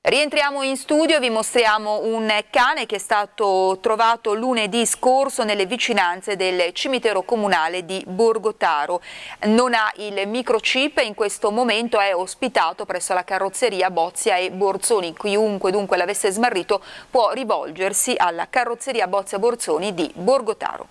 Rientriamo in studio e vi mostriamo un cane che è stato trovato lunedì scorso nelle vicinanze del cimitero comunale di Borgotaro. Non ha il microchip e in questo momento è ospitato presso la carrozzeria Bozia e Borzoni. Chiunque dunque l'avesse smarrito può rivolgersi alla carrozzeria Bozia Borzoni di Borgotaro.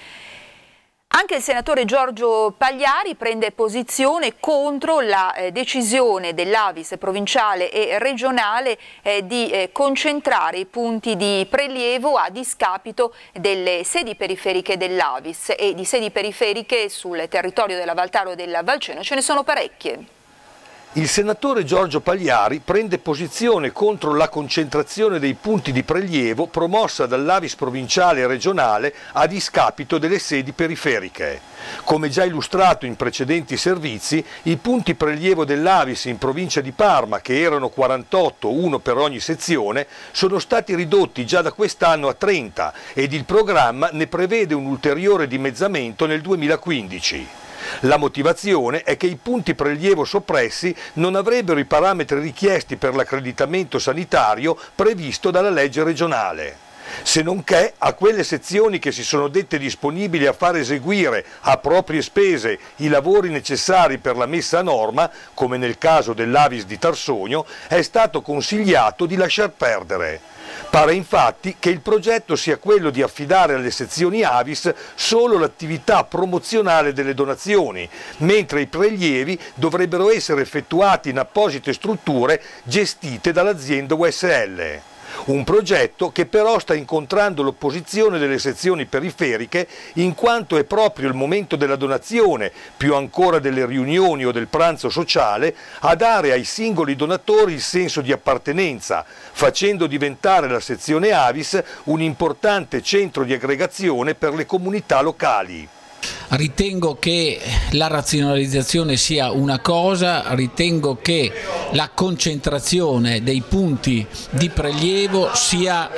Anche il senatore Giorgio Pagliari prende posizione contro la decisione dell'Avis provinciale e regionale di concentrare i punti di prelievo a discapito delle sedi periferiche dell'Avis e di sedi periferiche sul territorio della Valtaro e del Valceno ce ne sono parecchie. Il senatore Giorgio Pagliari prende posizione contro la concentrazione dei punti di prelievo promossa dall'Avis provinciale e regionale a discapito delle sedi periferiche. Come già illustrato in precedenti servizi, i punti prelievo dell'Avis in provincia di Parma, che erano 48, uno per ogni sezione, sono stati ridotti già da quest'anno a 30 ed il programma ne prevede un ulteriore dimezzamento nel 2015. La motivazione è che i punti prelievo soppressi non avrebbero i parametri richiesti per l'accreditamento sanitario previsto dalla legge regionale. Se non che a quelle sezioni che si sono dette disponibili a far eseguire a proprie spese i lavori necessari per la messa a norma, come nel caso dell'Avis di Tarsogno, è stato consigliato di lasciar perdere. Pare infatti che il progetto sia quello di affidare alle sezioni Avis solo l'attività promozionale delle donazioni, mentre i prelievi dovrebbero essere effettuati in apposite strutture gestite dall'azienda USL. Un progetto che però sta incontrando l'opposizione delle sezioni periferiche in quanto è proprio il momento della donazione, più ancora delle riunioni o del pranzo sociale, a dare ai singoli donatori il senso di appartenenza, facendo diventare la sezione Avis un importante centro di aggregazione per le comunità locali. Ritengo che la razionalizzazione sia una cosa, ritengo che la concentrazione dei punti di prelievo sia,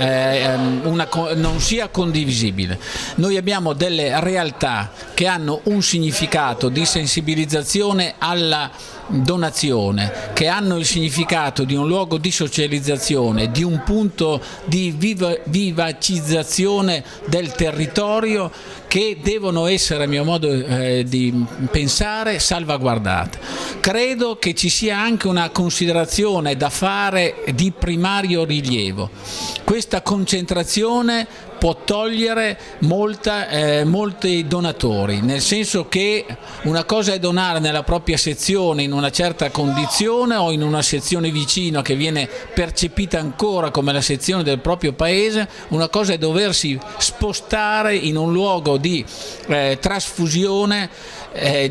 non sia condivisibile. Noi abbiamo delle realtà che hanno un significato di sensibilizzazione alla donazione, che hanno il significato di un luogo di socializzazione, di un punto di vivacizzazione del territorio, che devono essere, a mio modo di pensare, salvaguardate. Credo che ci sia anche una considerazione da fare di primario rilievo. Questa concentrazione può togliere molti donatori, nel senso che una cosa è donare nella propria sezione in una certa condizione o in una sezione vicina che viene percepita ancora come la sezione del proprio paese, una cosa è doversi spostare in un luogo di trasfusione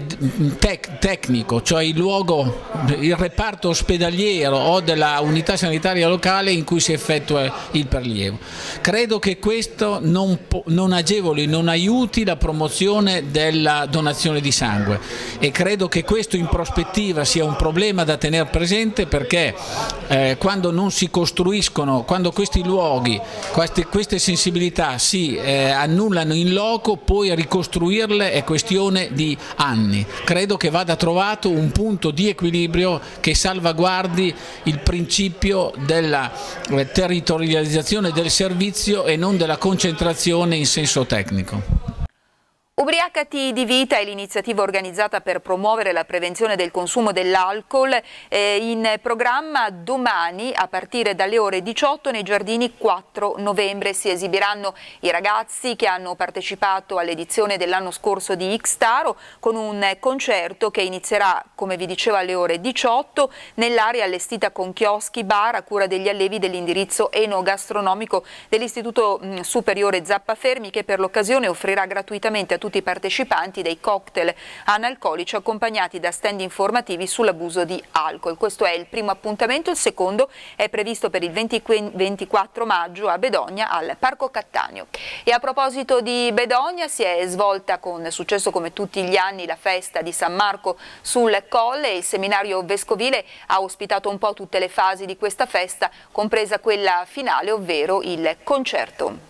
tecnico, cioè il reparto ospedaliero o della unità sanitaria locale in cui si effettua il prelievo. Credo che questo non agevoli, non aiuti la promozione della donazione di sangue e credo che questo in prospettiva sia un problema da tenere presente, perché quando non si costruiscono, quando questi luoghi, queste sensibilità si annullano in loco, poi ricostruirle è questione di anni. Credo che vada trovato un punto di equilibrio che salvaguardi il principio della territorializzazione del servizio e non della concentrazione in senso tecnico. Ubriacati di vita è l'iniziativa organizzata per promuovere la prevenzione del consumo dell'alcol, in programma domani a partire dalle ore 18 nei giardini 4 novembre. Si esibiranno i ragazzi che hanno partecipato all'edizione dell'anno scorso di X-Taro con un concerto che inizierà, come vi dicevo, alle ore 18 nell'area allestita con chioschi, bar a cura degli allievi dell'indirizzo enogastronomico dell'Istituto Superiore Zappafermi, che per l'occasione offrirà gratuitamente a tutti i partecipanti dei cocktail analcolici accompagnati da stand informativi sull'abuso di alcol. Questo è il primo appuntamento, il secondo è previsto per il 24 maggio a Bedogna al Parco Cattaneo. E a proposito di Bedogna, si è svolta con successo come tutti gli anni la festa di San Marco sul Colle e il seminario vescovile ha ospitato un po' tutte le fasi di questa festa, compresa quella finale, ovvero il concerto.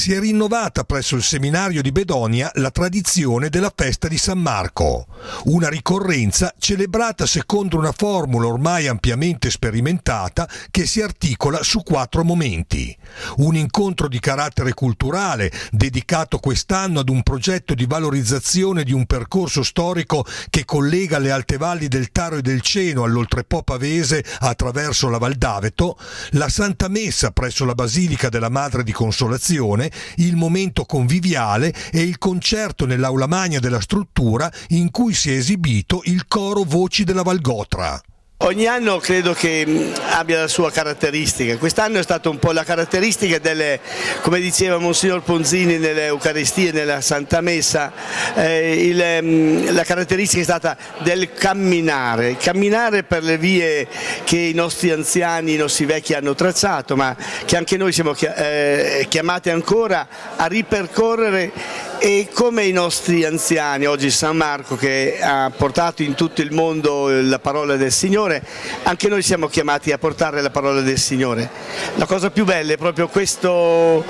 Si è rinnovata presso il seminario di Bedonia la tradizione della festa di San Marco, una ricorrenza celebrata secondo una formula ormai ampiamente sperimentata che si articola su 4 momenti. Un incontro di carattere culturale dedicato quest'anno ad un progetto di valorizzazione di un percorso storico che collega le alte valli del Taro e del Ceno all'Oltrepo pavese attraverso la Val d'Aveto, la Santa Messa presso la Basilica della Madre di Consolazione, il momento conviviale e il concerto nell'aula magna della struttura in cui si è esibito il coro Voci della Valgotra. Ogni anno credo che abbia la sua caratteristica. Quest'anno è stata un po' la caratteristica delle, come diceva Monsignor Ponzini nelle Eucaristie, nella Santa Messa, la caratteristica è stata del camminare per le vie che i nostri anziani, i nostri vecchi hanno tracciato, ma che anche noi siamo chiamati ancora a ripercorrere. E come i nostri anziani, oggi San Marco che ha portato in tutto il mondo la parola del Signore, anche noi siamo chiamati a portare la parola del Signore. La cosa più bella è proprio questo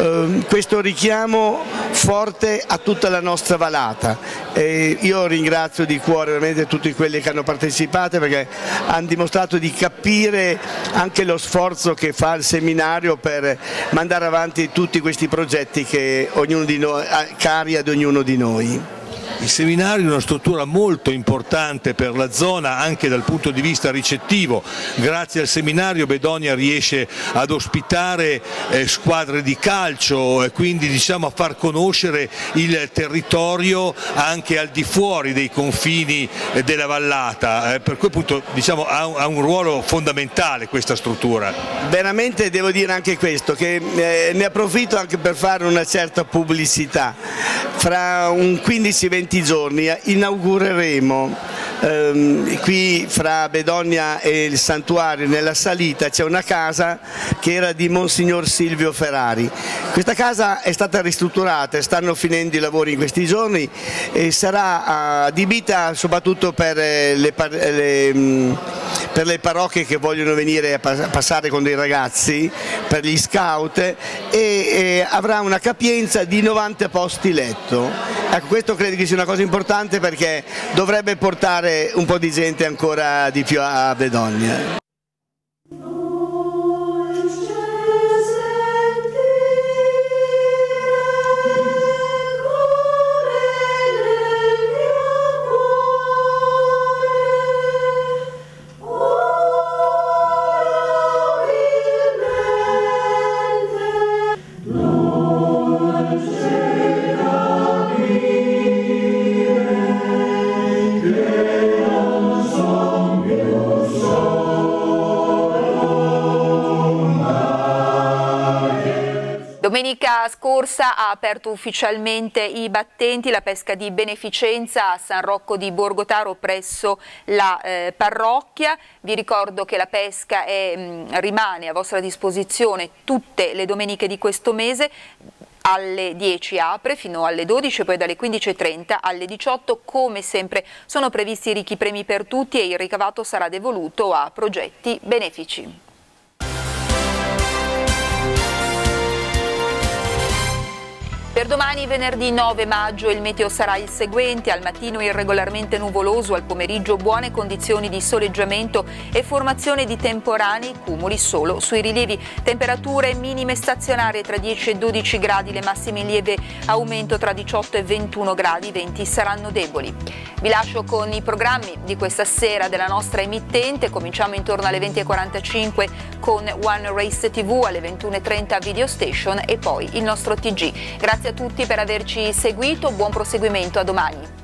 richiamo forte a tutta la nostra vallata. E io ringrazio di cuore veramente tutti quelli che hanno partecipato, perché hanno dimostrato di capire anche lo sforzo che fa il seminario per mandare avanti tutti questi progetti che ognuno di noi cari ad ognuno di noi. Il seminario è una struttura molto importante per la zona anche dal punto di vista ricettivo. Grazie al seminario Bedonia riesce ad ospitare squadre di calcio e quindi a far conoscere il territorio anche al di fuori dei confini della vallata, per cui appunto ha un ruolo fondamentale questa struttura. Veramente devo dire anche questo, che ne approfitto anche per fare una certa pubblicità. Fra un 15-20 giorni inaugureremo qui fra Bedonia e il santuario, nella salita c'è una casa che era di Monsignor Silvio Ferrari. Questa casa è stata ristrutturata, stanno finendo i lavori in questi giorni e sarà adibita soprattutto per le parrocchie che vogliono venire a passare con dei ragazzi, per gli scout, e avrà una capienza di 90 posti letto. Ecco, questo credo che sia una cosa importante, perché dovrebbe portare un po' di gente ancora di più a Bedonia. Domenica scorsa ha aperto ufficialmente i battenti la pesca di beneficenza a San Rocco di Borgotaro presso la parrocchia. Vi ricordo che la pesca rimane a vostra disposizione tutte le domeniche di questo mese. Alle 10 apre fino alle 12, poi dalle 15:30 alle 18. Come sempre sono previsti ricchi premi per tutti e il ricavato sarà devoluto a progetti benefici. Per domani, venerdì 9 maggio, il meteo sarà il seguente: al mattino irregolarmente nuvoloso, al pomeriggio buone condizioni di soleggiamento e formazione di temporanei, cumuli solo sui rilievi. Temperature minime stazionarie tra 10 e 12 gradi, le massime in lieve aumento tra 18 e 21 gradi, i venti saranno deboli. Vi lascio con i programmi di questa sera della nostra emittente. Cominciamo intorno alle 20:45 con One Race TV, alle 21:30 Video Station e poi il nostro TG. Grazie a tutti per averci seguito, buon proseguimento, a domani.